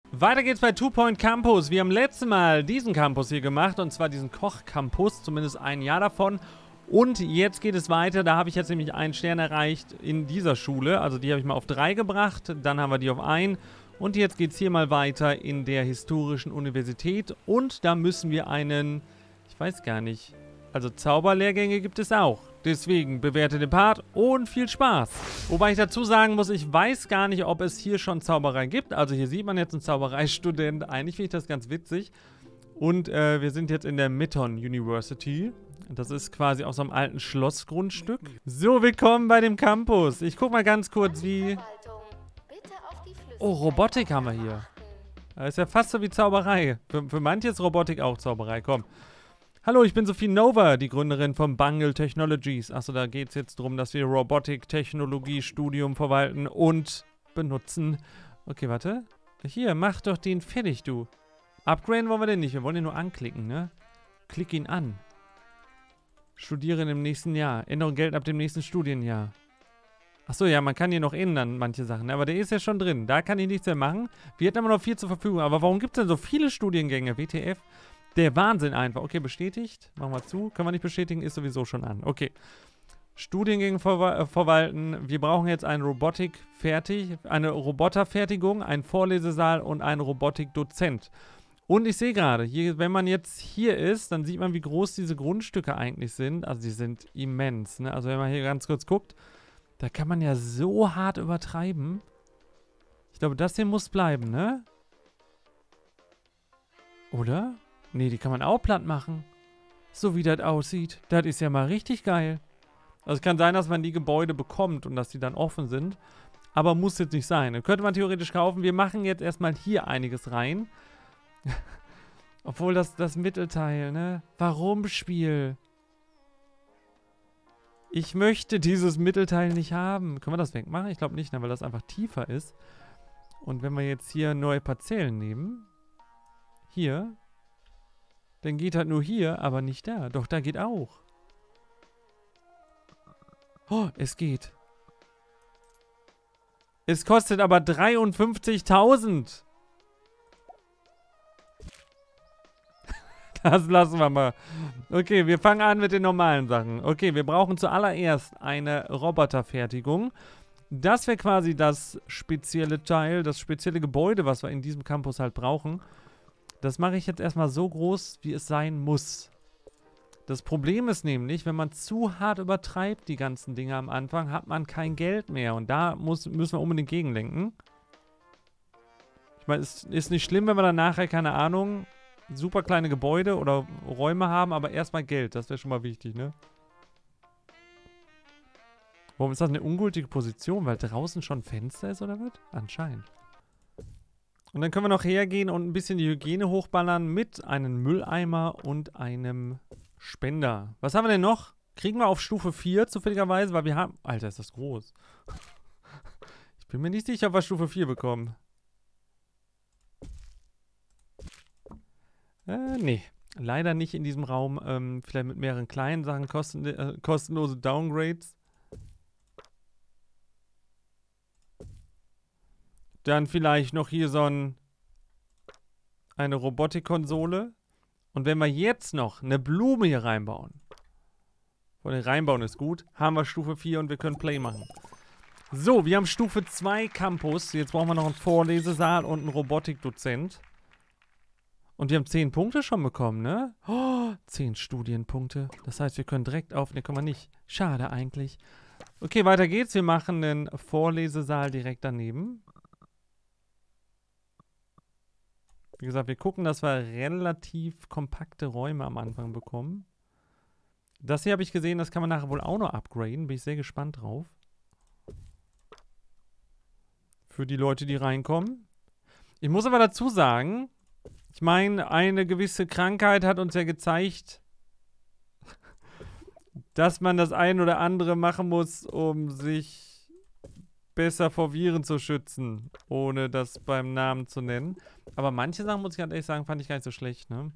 Weiter geht's bei Two Point Campus. Wir haben letztes Mal diesen Campus hier gemacht, und zwar diesen Koch-Campus, zumindest ein Jahr davon. Und jetzt geht es weiter, da habe ich jetzt nämlich einen Stern erreicht in dieser Schule. Also die habe ich mal auf 3 gebracht, dann haben wir die auf 1. Und jetzt geht es hier mal weiter in der Historischen Universität. Und da müssen wir einen, ich weiß gar nicht, also Zauberlehrgänge gibt es auch. Deswegen bewertet den Part und viel Spaß. Wobei ich dazu sagen muss, ich weiß gar nicht, ob es hier schon Zauberei gibt. Also hier sieht man jetzt einen Zaubereistudent. Eigentlich finde ich das ganz witzig. Und wir sind jetzt in der Mitton University. Das ist quasi aus so einem alten Schlossgrundstück. So, willkommen bei dem Campus. Ich guck mal ganz kurz, wie... Oh, Robotik haben wir hier. Das ist ja fast so wie Zauberei. Für manche ist Robotik auch Zauberei. Komm. Hallo, ich bin Sophie Nova, die Gründerin von Bungle Technologies. Achso, da geht es jetzt darum, dass wir Robotik-Technologie-Studium verwalten und benutzen. Okay, warte. Hier, mach doch den fertig, du. Upgraden wollen wir den nicht. Wir wollen den nur anklicken, ne? Klick ihn an. Studieren im nächsten Jahr. Änderung Geld ab dem nächsten Studienjahr. Achso, ja, man kann hier noch ändern, manche Sachen. Aber der ist ja schon drin. Da kann ich nichts mehr machen. Wir hätten aber noch viel zur Verfügung. Aber warum gibt es denn so viele Studiengänge? WTF? Der Wahnsinn einfach. Okay, bestätigt. Machen wir zu. Können wir nicht bestätigen, ist sowieso schon an. Okay. Studiengänge verwalten. Wir brauchen jetzt eine eine Roboterfertigung, einen Vorlesesaal und einen Robotikdozent. Und ich sehe gerade, hier, wenn man jetzt hier ist, dann sieht man, wie groß diese Grundstücke eigentlich sind. Also die sind immens, ne? Also wenn man hier ganz kurz guckt, da kann man ja so hart übertreiben. Ich glaube, das hier muss bleiben, ne? Oder? Nee, die kann man auch platt machen. So wie das aussieht. Das ist ja mal richtig geil. Also es kann sein, dass man die Gebäude bekommt und dass die dann offen sind. Aber muss jetzt nicht sein. Dann könnte man theoretisch kaufen. Wir machen jetzt erstmal hier einiges rein. Obwohl das Mittelteil, ne? Warum, Spiel? Ich möchte dieses Mittelteil nicht haben. Können wir das wegmachen? Ich glaube nicht, ne? Weil das einfach tiefer ist. Und wenn wir jetzt hier neue Parzellen nehmen. Hier. Dann geht halt nur hier, aber nicht da. Doch, da geht auch. Oh, es geht. Es kostet aber 53.000. Das lassen wir mal. Okay, wir fangen an mit den normalen Sachen. Okay, wir brauchen zuallererst eine Roboterfertigung. Das wäre quasi das spezielle Teil, das spezielle Gebäude, was wir in diesem Campus halt brauchen. Das mache ich jetzt erstmal so groß, wie es sein muss. Das Problem ist nämlich, wenn man zu hart übertreibt, die ganzen Dinge am Anfang, hat man kein Geld mehr. Und da müssen wir unbedingt gegenlenken. Ich meine, es ist nicht schlimm, wenn wir dann nachher, keine Ahnung, super kleine Gebäude oder Räume haben, aber erstmal Geld. Das wäre schon mal wichtig, ne? Warum ist das eine ungültige Position? Weil draußen schon ein Fenster ist, oder was? Anscheinend. Und dann können wir noch hergehen und ein bisschen die Hygiene hochballern mit einem Mülleimer und einem Spender. Was haben wir denn noch? Kriegen wir auf Stufe 4 zufälligerweise, weil wir haben... Alter, ist das groß. Ich bin mir nicht sicher, ob wir Stufe 4 bekommen. Nee. Leider nicht in diesem Raum. Vielleicht mit mehreren kleinen Sachen, kostenlose Downgrades. Dann vielleicht noch hier eine Robotikkonsole. Und wenn wir jetzt noch eine Blume hier reinbauen. Von den reinbauen ist gut. Haben wir Stufe 4 und wir können Play machen. So, wir haben Stufe 2 Campus. Jetzt brauchen wir noch einen Vorlesesaal und einen Robotikdozent. Und wir haben 10 Punkte schon bekommen, ne? Oh, 10 Studienpunkte. Das heißt, wir können direkt auf... Ne, können wir nicht. Schade eigentlich. Okay, weiter geht's. Wir machen einen Vorlesesaal direkt daneben. Wie gesagt, wir gucken, dass wir relativ kompakte Räume am Anfang bekommen. Das hier habe ich gesehen, das kann man nachher wohl auch noch upgraden. Bin ich sehr gespannt drauf. Für die Leute, die reinkommen. Ich muss aber dazu sagen, ich meine, eine gewisse Krankheit hat uns ja gezeigt, dass man das ein oder andere machen muss, um sich besser vor Viren zu schützen, ohne das beim Namen zu nennen. Aber manche Sachen, muss ich ganz ehrlich sagen, fand ich gar nicht so schlecht, ne?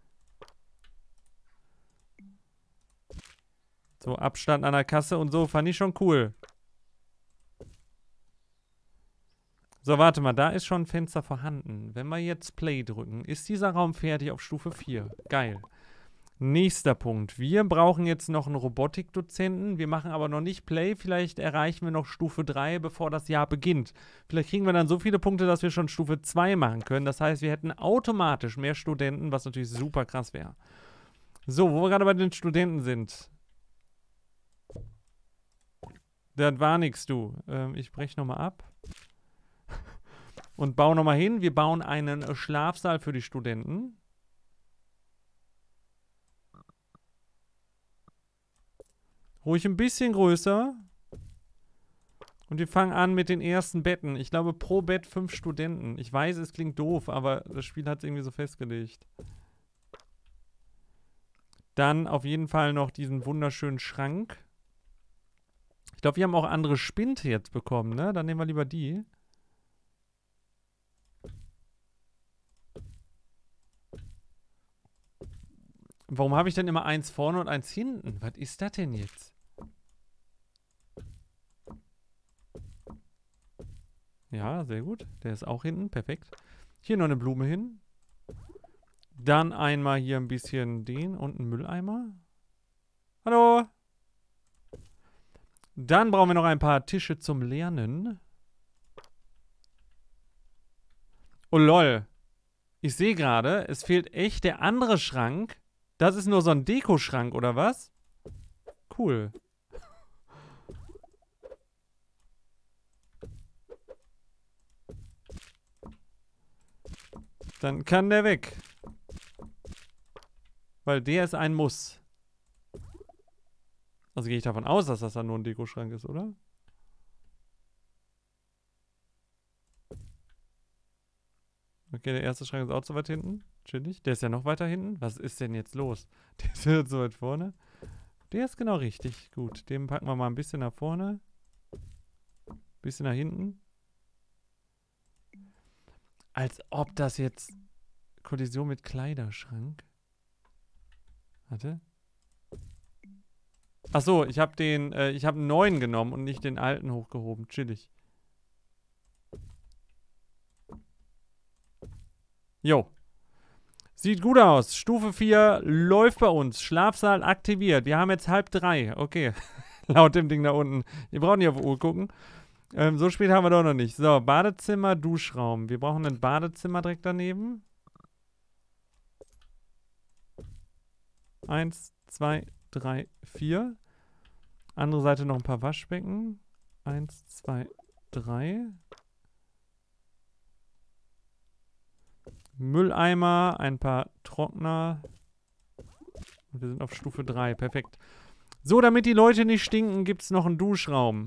So, Abstand an der Kasse und so, fand ich schon cool. So, warte mal, da ist schon ein Fenster vorhanden. Wenn wir jetzt Play drücken, ist dieser Raum fertig auf Stufe 4. Geil. Nächster Punkt. Wir brauchen jetzt noch einen Robotikdozenten. Wir machen aber noch nicht Play. Vielleicht erreichen wir noch Stufe 3, bevor das Jahr beginnt. Vielleicht kriegen wir dann so viele Punkte, dass wir schon Stufe 2 machen können. Das heißt, wir hätten automatisch mehr Studenten, was natürlich super krass wäre. So, wo wir gerade bei den Studenten sind. Das war nix, du. Ich breche nochmal ab. Und baue nochmal hin. Wir bauen einen Schlafsaal für die Studenten. Ruhig ein bisschen größer. Und wir fangen an mit den ersten Betten. Ich glaube, pro Bett 5 Studenten. Ich weiß, es klingt doof, aber das Spiel hat es irgendwie so festgelegt. Dann auf jeden Fall noch diesen wunderschönen Schrank. Ich glaube, wir haben auch andere Spinte jetzt bekommen, ne? Dann nehmen wir lieber die. Warum habe ich denn immer eins vorne und eins hinten? Was ist das denn jetzt? Ja, sehr gut. Der ist auch hinten. Perfekt. Hier noch eine Blume hin. Dann einmal hier ein bisschen den und einen Mülleimer. Hallo. Dann brauchen wir noch ein paar Tische zum Lernen. Oh lol. Ich sehe gerade, es fehlt echt der andere Schrank. Das ist nur so ein Dekoschrank, oder was? Cool. Dann kann der weg. Weil der ist ein Muss. Also gehe ich davon aus, dass das dann nur ein Dekoschrank ist, oder? Okay, der erste Schrank ist auch so weit hinten. Chillig. Der ist ja noch weiter hinten. Was ist denn jetzt los? Der ist jetzt so weit vorne. Der ist genau richtig. Gut, den packen wir mal ein bisschen nach vorne. Ein bisschen nach hinten. Als ob das jetzt Kollision mit Kleiderschrank. Warte. Achso, ich habe einen neuen genommen und nicht den alten hochgehoben. Chillig. Jo. Sieht gut aus. Stufe 4 läuft bei uns. Schlafsaal aktiviert. Wir haben jetzt 2:30. Okay. Laut dem Ding da unten. Ihr braucht nicht auf die Uhr gucken. So spät haben wir doch noch nicht. So, Badezimmer, Duschraum. Wir brauchen ein Badezimmer direkt daneben. 1, 2, 3, 4. Andere Seite noch ein paar Waschbecken. 1, 2, 3. Mülleimer, ein paar Trockner. Und wir sind auf Stufe 3. Perfekt. So, damit die Leute nicht stinken, gibt es noch einen Duschraum.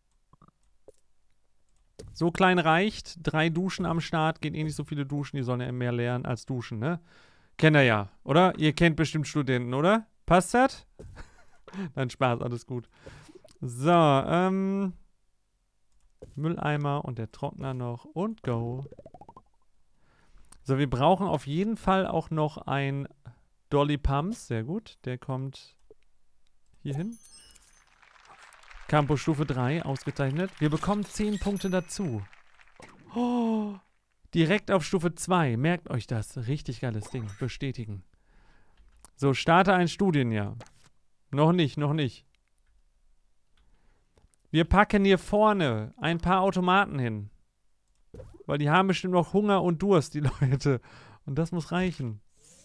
So klein reicht. 3 Duschen am Start. Gehen eh nicht so viele duschen. Die sollen ja mehr lernen als duschen, ne? Kennt ihr ja, oder? Ihr kennt bestimmt Studenten, oder? Passt das? Nein, Spaß, alles gut. So, Mülleimer und der Trockner noch und go. So, wir brauchen auf jeden Fall auch noch ein Dolly Pumps. Sehr gut, der kommt hier hin. Campus Stufe 3, ausgezeichnet. Wir bekommen 10 Punkte dazu. Oh, direkt auf Stufe 2. Merkt euch das. Richtig geiles Ding. Bestätigen. So, starte ein Studienjahr. Noch nicht, noch nicht. Wir packen hier vorne ein paar Automaten hin. Weil die haben bestimmt noch Hunger und Durst, die Leute. Und das muss reichen.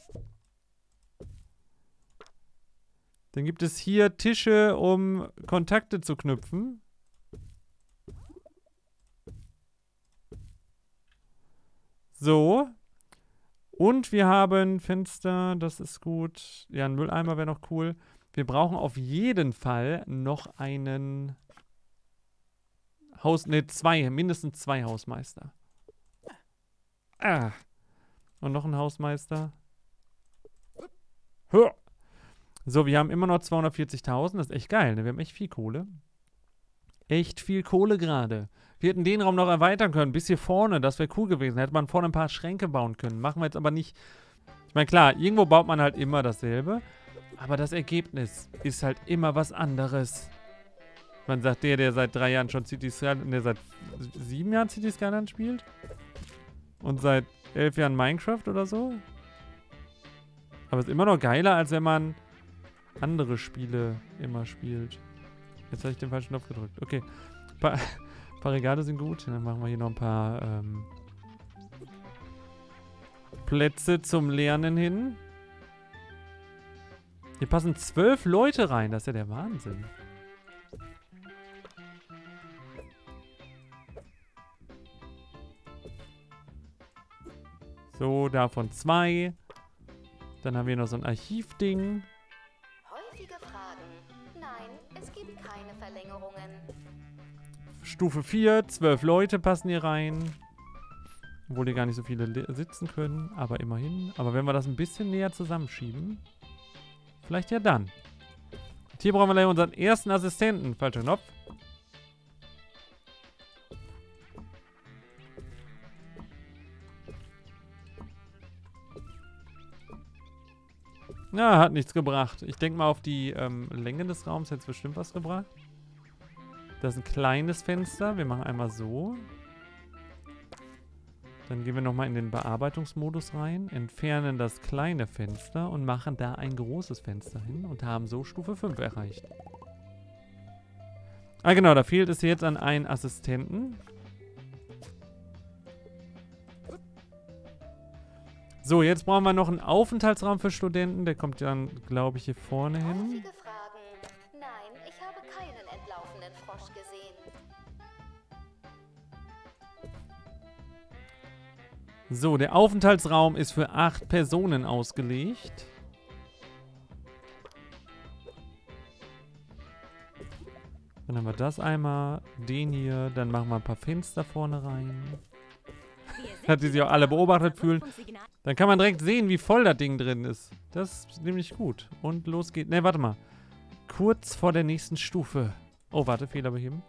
Dann gibt es hier Tische, um Kontakte zu knüpfen. So. Und wir haben Fenster, das ist gut. Ja, ein Mülleimer wäre noch cool. Wir brauchen auf jeden Fall noch einen mindestens 2 Hausmeister. Ah. Und noch ein Hausmeister. Hör. So, wir haben immer noch 240.000. Das ist echt geil, ne? Wir haben echt viel Kohle. Echt viel Kohle gerade. Wir hätten den Raum noch erweitern können, bis hier vorne. Das wäre cool gewesen. Hätte man vorne ein paar Schränke bauen können. Machen wir jetzt aber nicht. Ich meine, klar, irgendwo baut man halt immer dasselbe. Aber das Ergebnis ist halt immer was anderes. Man sagt der seit 3 Jahren schon City Skyline und der seit 7 Jahren City Skyline spielt. Und seit 11 Jahren Minecraft oder so. Aber ist immer noch geiler, als wenn man andere Spiele immer spielt. Jetzt habe ich den falschen Knopf gedrückt. Okay. Ein paar Regale sind gut. Dann machen wir hier noch ein paar Plätze zum Lernen hin. Hier passen 12 Leute rein. Das ist ja der Wahnsinn. So, davon 2. Dann haben wir noch so ein Archivding. Häufige Fragen. Nein, es gibt keine Verlängerungen. Stufe 4, 12 Leute passen hier rein. Obwohl hier gar nicht so viele sitzen können, aber immerhin. Aber wenn wir das ein bisschen näher zusammenschieben, vielleicht ja dann. Und hier brauchen wir gleich unseren ersten Assistenten. Falscher Knopf. Na, hat nichts gebracht. Ich denke mal, auf die Länge des Raums hätte es bestimmt was gebracht. Das ist ein kleines Fenster. Wir machen einmal so. Dann gehen wir nochmal in den Bearbeitungsmodus rein, entfernen das kleine Fenster und machen da ein großes Fenster hin und haben so Stufe 5 erreicht. Ah genau, da fehlt es jetzt an einen Assistenten. So, jetzt brauchen wir noch einen Aufenthaltsraum für Studenten. Der kommt dann, glaube ich, hier vorne hin. Häufige Fragen. Nein, ich habe keinen entlaufenen Frosch gesehen. So, der Aufenthaltsraum ist für 8 Personen ausgelegt. Dann haben wir das einmal, den hier, dann machen wir ein paar Fenster vorne rein. Dass die sich auch alle beobachtet fühlen. Dann kann man direkt sehen, wie voll das Ding drin ist. Das ist nämlich gut. Und los geht's. Ne, warte mal. Kurz vor der nächsten Stufe. Oh, warte, Fehler beheben.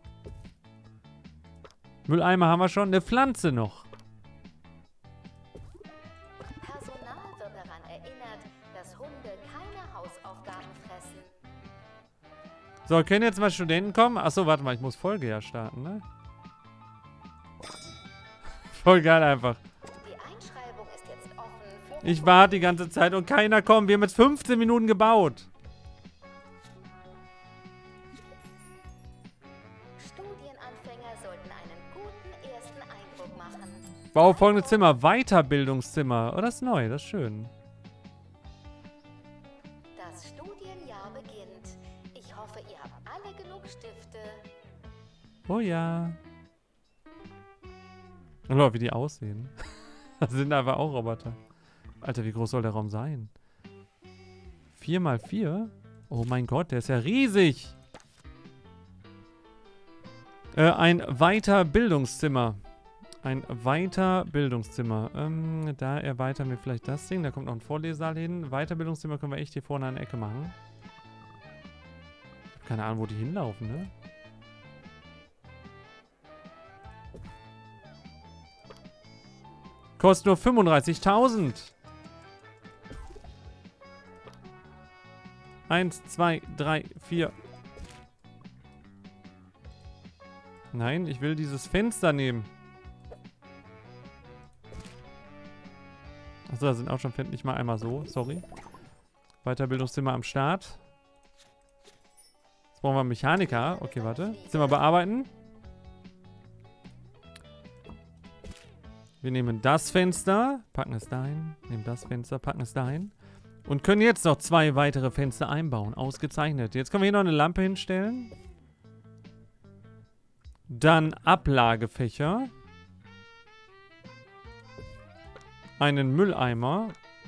Mülleimer haben wir schon. Eine Pflanze noch. Personal wird daran erinnert, dass Hunde keine Hausaufgaben fressen. So, können jetzt mal Studenten kommen? Achso, warte mal, ich muss Folge ja starten, ne? Voll geil einfach. Die Einschreibung ist jetzt offen für... Ich warte die ganze Zeit und keiner kommt. Wir haben jetzt 15 Minuten gebaut. Studienanfänger sollten einen guten ersten Eindruck machen. Bau folgendes Zimmer. Weiterbildungszimmer. Oh, das ist neu. Das ist schön. Das Studienjahr beginnt. Ich hoffe, ihr habt alle genug Stifte. Oh ja. Und Leute, wie die aussehen. Das sind aber auch Roboter. Alter, wie groß soll der Raum sein? 4x4? Oh mein Gott, der ist ja riesig. Ein Weiterbildungszimmer. Ein Weiterbildungszimmer. Da erweitern wir vielleicht das Ding. Da kommt noch ein Vorlesesaal hin. Weiterbildungszimmer können wir echt hier vorne an der Ecke machen. Keine Ahnung, wo die hinlaufen, ne? Kostet nur 35.000. 1, 2, 3, 4. Nein, ich will dieses Fenster nehmen. Achso, da sind auch schon Fenster. Ich mal einmal so, sorry. Weiterbildungszimmer am Start. Jetzt brauchen wir einen Mechaniker. Okay, warte. Zimmer bearbeiten. Wir nehmen das Fenster, packen es dahin, nehmen das Fenster, packen es dahin und können jetzt noch 2 weitere Fenster einbauen. Ausgezeichnet. Jetzt können wir hier noch eine Lampe hinstellen. Dann Ablagefächer. Einen Mülleimer.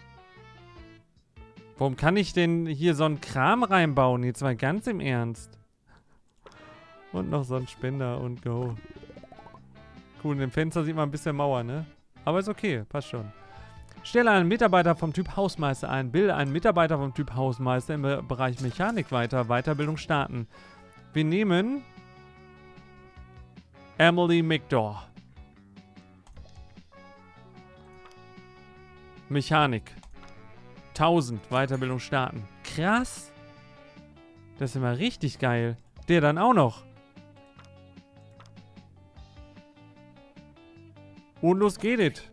Warum kann ich denn hier so einen Kram reinbauen? Jetzt mal ganz im Ernst. Und noch so ein Spender und go. Cool, in dem Fenster sieht man ein bisschen Mauer, ne? Aber ist okay, passt schon. Stelle einen Mitarbeiter vom Typ Hausmeister ein. Bilde einen Mitarbeiter vom Typ Hausmeister im Bereich Mechanik weiter. Weiterbildung starten. Wir nehmen Emily McDaw. Mechanik. 1000. Weiterbildung starten. Krass. Das ist immer richtig geil. Der dann auch noch. Und los geht es.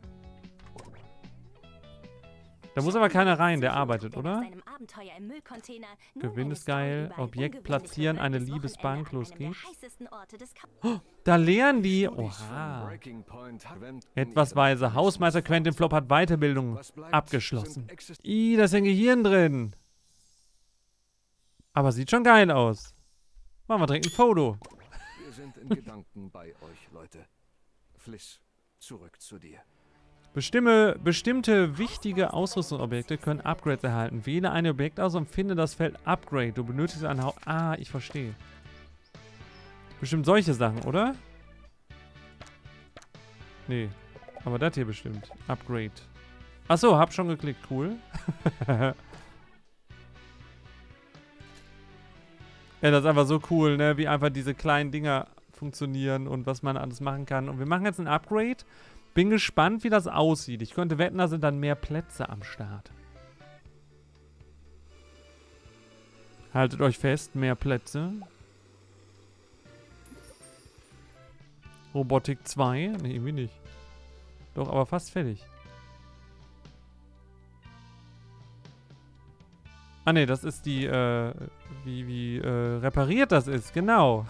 Da muss aber keiner rein, der arbeitet, oder? Gewinn ist geil. Objekt platzieren, eine Liebesbank. Los geht's. Oh, da lernen die. Oha. Etwas weise. Hausmeister Quentin Flop hat Weiterbildung abgeschlossen. Ih, da ist ein Gehirn drin. Aber sieht schon geil aus. Machen wir direkt ein Foto. Wir sind in Gedanken bei euch, Leute. Fliss, zurück zu dir. Bestimmte wichtige Ausrüstungsobjekte können Upgrades erhalten. Wähle ein Objekt aus und finde das Feld Upgrade. Du benötigst ein Ah, ich verstehe. Bestimmt solche Sachen, oder? Nee. Aber das hier bestimmt. Upgrade. Achso, hab schon geklickt. Cool. Ja, das ist einfach so cool, ne? Wie einfach diese kleinen Dinger funktionieren und was man alles machen kann. Und wir machen jetzt ein Upgrade. Bin gespannt, wie das aussieht. Ich könnte wetten, da sind dann mehr Plätze am Start. Haltet euch fest, mehr Plätze. Robotik 2? Ne, irgendwie nicht. Doch, aber fast fertig. Ah ne, das ist die, wie repariert das ist, genau.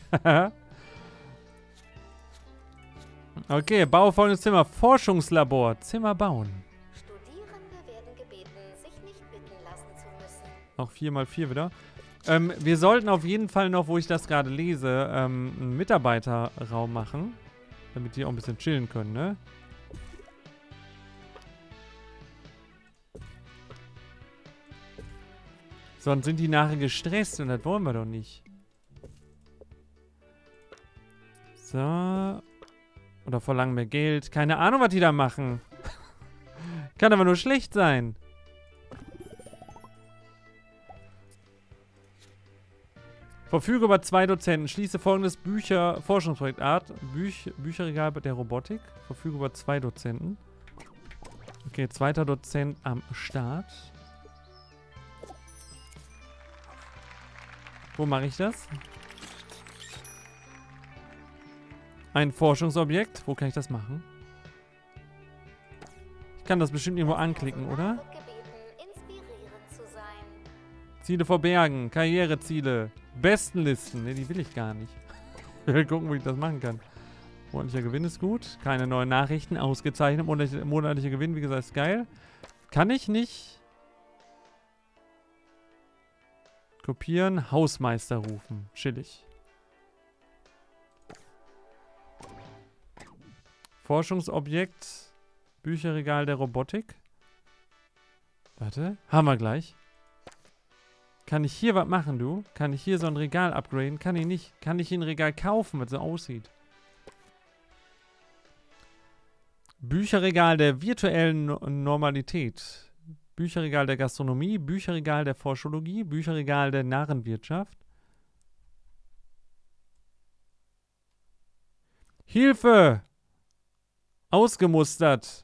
Okay, baue folgendes Zimmer. Forschungslabor. Zimmer bauen. Studierende werden gebeten, sich nicht bitten lassen zu müssen. Auch 4x4 wieder. Wir sollten auf jeden Fall noch, wo ich das gerade lese, einen Mitarbeiterraum machen. Damit die auch ein bisschen chillen können, ne? Sonst sind die nachher gestresst und das wollen wir doch nicht. So. Oder verlangen mehr Geld. Keine Ahnung, was die da machen. Kann aber nur schlecht sein. Verfüge über 2 Dozenten. Schließe folgendes Forschungsprojekt Art. Bücherregal der Robotik. Verfüge über 2 Dozenten. Okay, 2. Dozent am Start. Wo mache ich das? Ein Forschungsobjekt. Wo kann ich das machen? Ich kann das bestimmt irgendwo anklicken, oder? Ziele verbergen. Karriereziele. Bestenlisten. Ne, die will ich gar nicht. Ich will gucken, wo ich das machen kann. Monatlicher Gewinn ist gut. Keine neuen Nachrichten. Ausgezeichnet. Monatlicher Gewinn, wie gesagt, ist geil. Kann ich nicht. Kopieren. Hausmeister rufen. Chillig. Forschungsobjekt. Bücherregal der Robotik. Warte. Haben wir gleich. Kann ich hier was machen, du? Kann ich hier so ein Regal upgraden? Kann ich nicht. Kann ich hier ein Regal kaufen, was so aussieht? Bücherregal der virtuellen Normalität. Bücherregal der Gastronomie. Bücherregal der Forschologie. Bücherregal der Narrenwirtschaft. Hilfe! Ausgemustert.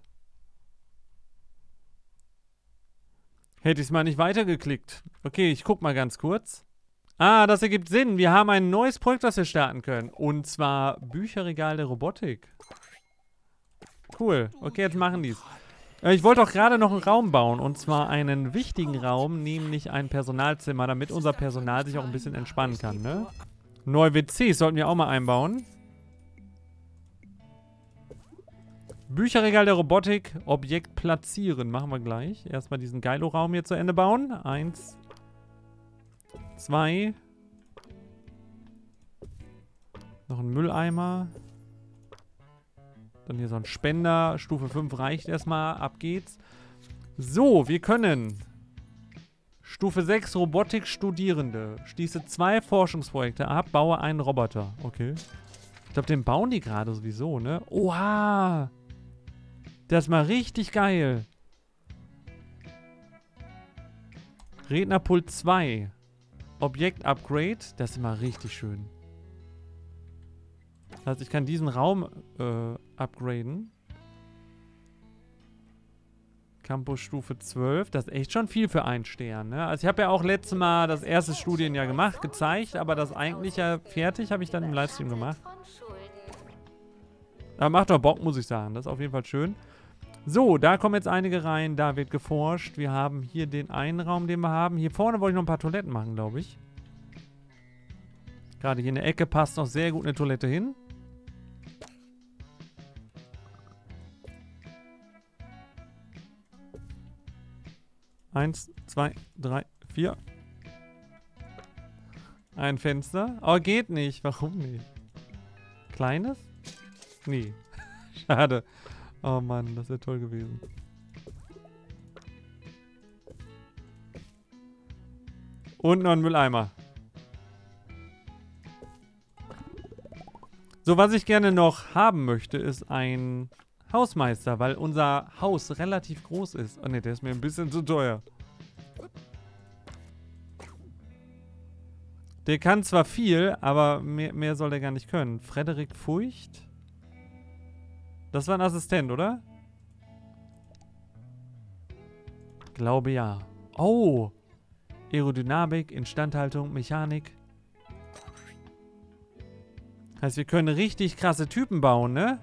Hätte ich es mal nicht weitergeklickt. Okay, ich guck mal ganz kurz. Ah, das ergibt Sinn. Wir haben ein neues Projekt, das wir starten können. Und zwar Bücherregal der Robotik. Cool. Okay, jetzt machen die es. Ich wollte auch gerade noch einen Raum bauen. Und zwar einen wichtigen Raum, nämlich ein Personalzimmer, damit unser Personal sich auch ein bisschen entspannen kann, ne? Neue WCs sollten wir auch mal einbauen. Bücherregal der Robotik, Objekt platzieren. Machen wir gleich. Erstmal diesen Geilo-Raum hier zu Ende bauen. 1, 2. Noch ein Mülleimer. Dann hier so ein Spender. Stufe 5 reicht erstmal. Ab geht's. So, wir können Stufe 6 Robotik Studierende. Schließe 2 Forschungsprojekte ab. Baue einen Roboter. Okay. Ich glaube, den bauen die gerade sowieso, ne? Oha! Das ist mal richtig geil. Rednerpult 2. Objekt Upgrade. Das ist mal richtig schön. Das heißt, ich kann diesen Raum upgraden. Campus Stufe 12. Das ist echt schon viel für einen Stern, ne? Also ich habe ja auch letztes Mal das erste Studienjahr gemacht, gezeigt, aber das eigentlich ja fertig habe ich dann im Livestream gemacht. Aber macht doch Bock, muss ich sagen. Das ist auf jeden Fall schön. So, da kommen jetzt einige rein. Da wird geforscht. Wir haben hier den einen Raum, den wir haben. Hier vorne wollte ich noch ein paar Toiletten machen, glaube ich. Gerade hier in der Ecke passt noch sehr gut eine Toilette hin. Eins, zwei, drei, vier. Ein Fenster. Oh, geht nicht. Warum nicht? Kleines? Nee. Schade. Oh Mann, das wäre toll gewesen. Und noch ein Mülleimer. So, was ich gerne noch haben möchte, ist ein Hausmeister, weil unser Haus relativ groß ist. Oh ne, der ist mir ein bisschen zu teuer. Der kann zwar viel, aber mehr soll der gar nicht können. Frederik Furcht? Das war ein Assistent, oder? Glaube ja. Oh! Aerodynamik, Instandhaltung, Mechanik. Heißt, wir können richtig krasse Typen bauen, ne?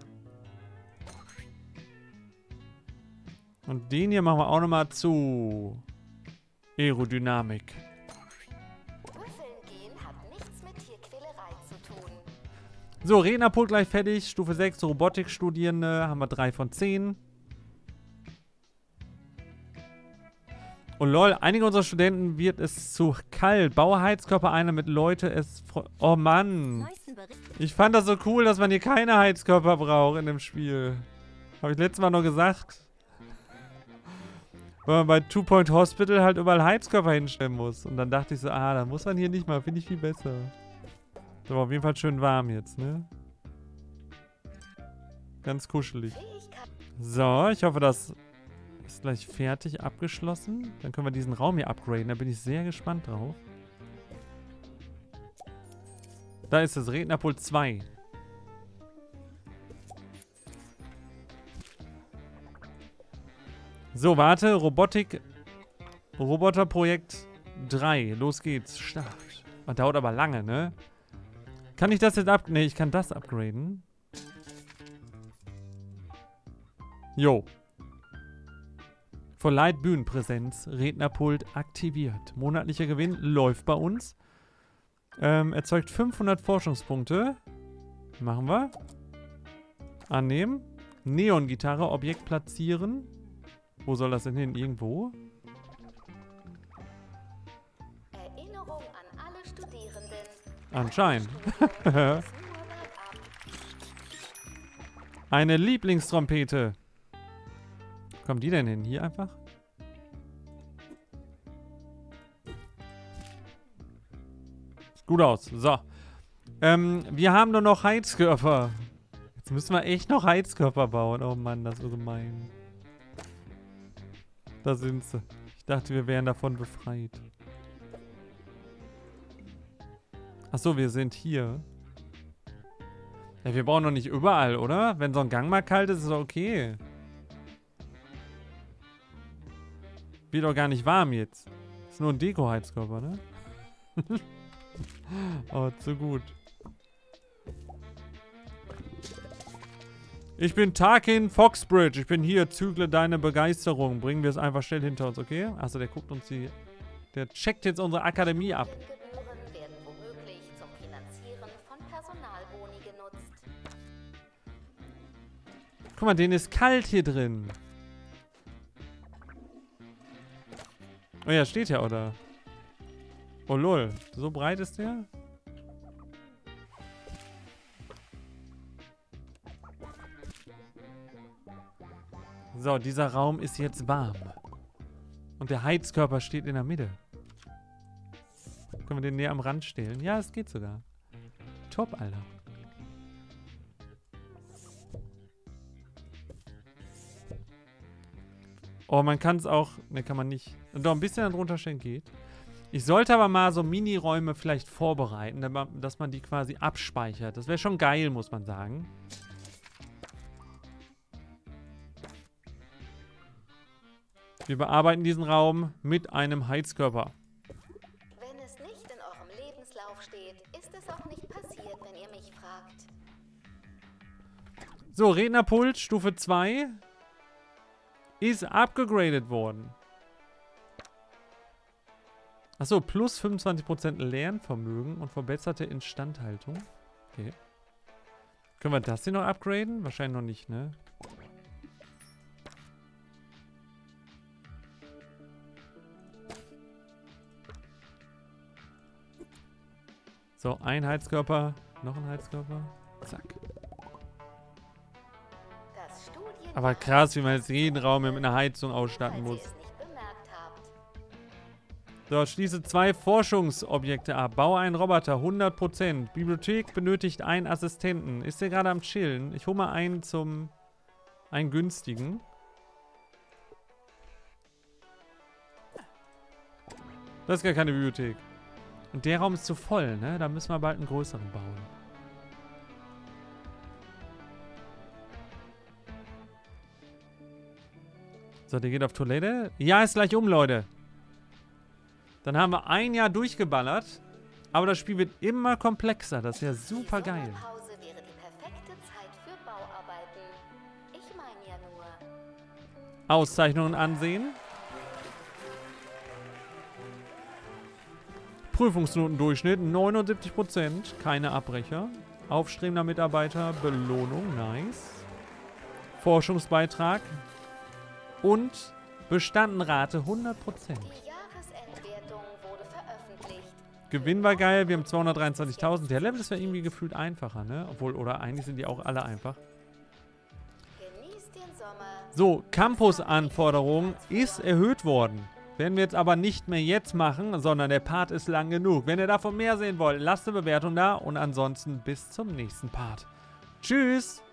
Und den hier machen wir auch nochmal zu Aerodynamik. Würfeln gehen hat nichts mit Tierquälerei zu tun. So, Rednerpult gleich fertig. Stufe 6, Robotikstudierende. Haben wir 3 von 10. Und lol, einige unserer Studenten wird es zu kalt. Baue Heizkörper ein, damit Leute es... Oh Mann. Ich fand das so cool, dass man hier keine Heizkörper braucht in dem Spiel. Habe ich letztes Mal noch gesagt. Weil man bei Two Point Hospital halt überall Heizkörper hinstellen muss. Und dann dachte ich so, da muss man hier nicht mal. Finde ich viel besser. Ist aber auf jeden Fall schön warm jetzt, ne? Ganz kuschelig. So, ich hoffe, das ist gleich fertig abgeschlossen. Dann können wir diesen Raum hier upgraden. Da bin ich sehr gespannt drauf. Da ist es, Rednerpult 2. So, warte. Roboterprojekt 3. Los geht's. Start. Oh, dauert aber lange, ne? Kann ich das jetzt Ne, ich kann das upgraden. Jo. Verleiht Bühnenpräsenz. Rednerpult aktiviert. Monatlicher Gewinn läuft bei uns. Erzeugt 500 Forschungspunkte. Machen wir. Annehmen. Neon-Gitarre. Objekt platzieren. Wo soll das denn hin? Irgendwo? Erinnerung an alle Studierenden. Anscheinend. Eine Lieblingstrompete. Wo kommen die denn hin? Hier einfach? Sieht gut aus. So. Wir haben nur noch Heizkörper. Jetzt müssen wir echt noch Heizkörper bauen. Oh Mann, das ist so gemein. Da sind sie. Ich dachte, wir wären davon befreit. Achso, wir sind hier. Ja, wir brauchen noch nicht überall, oder? Wenn so ein Gang mal kalt ist, ist es okay. Wird doch gar nicht warm jetzt. Ist nur ein Deko-Heizkörper, ne? Oh, zu gut. Ich bin Tarkin Foxbridge. Ich bin hier. Zügle deine Begeisterung. Bringen wir es einfach schnell hinter uns, okay? Achso, der guckt uns die... Der checkt jetzt unsere Akademie ab. Gebühren werden womöglich zum Finanzieren von Personalboni genutzt. Guck mal, denen ist kalt hier drin. Oh ja, steht ja, oder? Oh lol. So breit ist der? So, dieser Raum ist jetzt warm. Und der Heizkörper steht in der Mitte. Können wir den näher am Rand stellen? Ja, es geht sogar. Top, Alter. Oh, man kann es auch... Ne, kann man nicht. Doch, ein bisschen darunter stellen geht. Ich sollte aber mal so Miniräume vielleicht vorbereiten, dass man die quasi abspeichert. Das wäre schon geil, muss man sagen. Wir bearbeiten diesen Raum mit einem Heizkörper. Wenn es nicht in eurem Lebenslauf steht, ist es auch nicht passiert, wenn ihr mich fragt. So, Rednerpult Stufe 2 ist abgegradet worden. Achso, plus 25% Lernvermögen und verbesserte Instandhaltung. Okay. Können wir das hier noch upgraden? Wahrscheinlich noch nicht, ne? So, ein Heizkörper, noch ein Heizkörper. Zack. Das Studien Aber krass, wie man jetzt jeden Raum mit einer Heizung ausstatten falls ihr muss. es nicht bemerkt habt. So, schließe 2 Forschungsobjekte ab. Baue einen Roboter, 100%. Bibliothek benötigt einen Assistenten. Ist der gerade am Chillen? Ich hole mal einen einen günstigen. Das ist gar keine Bibliothek. Und der Raum ist zu voll, ne? Da müssen wir bald einen größeren bauen. So, der geht auf Toilette. Ja, ist gleich Leute. Dann haben wir ein Jahr durchgeballert. Aber das Spiel wird immer komplexer. Das ist ja super geil. Die Sommerpause wäre die perfekte Zeit für Bauarbeiten. Ich meine ja nur. Auszeichnungen ansehen. Prüfungsnotendurchschnitt 79%. Keine Abbrecher. Aufstrebender Mitarbeiter. Belohnung. Nice. Forschungsbeitrag. Und Bestandenrate 100%. Die Jahresendwertung wurde veröffentlicht. Gewinn war geil. Wir haben 223.000. Der Level ist ja irgendwie gefühlt einfacher, ne? Obwohl, oder eigentlich sind die auch alle einfach. Genießt den Sommer. So, Campus-Anforderung ist erhöht worden. Werden wir jetzt aber nicht mehr jetzt machen, sondern der Part ist lang genug. Wenn ihr davon mehr sehen wollt, lasst eine Bewertung da und ansonsten bis zum nächsten Part. Tschüss!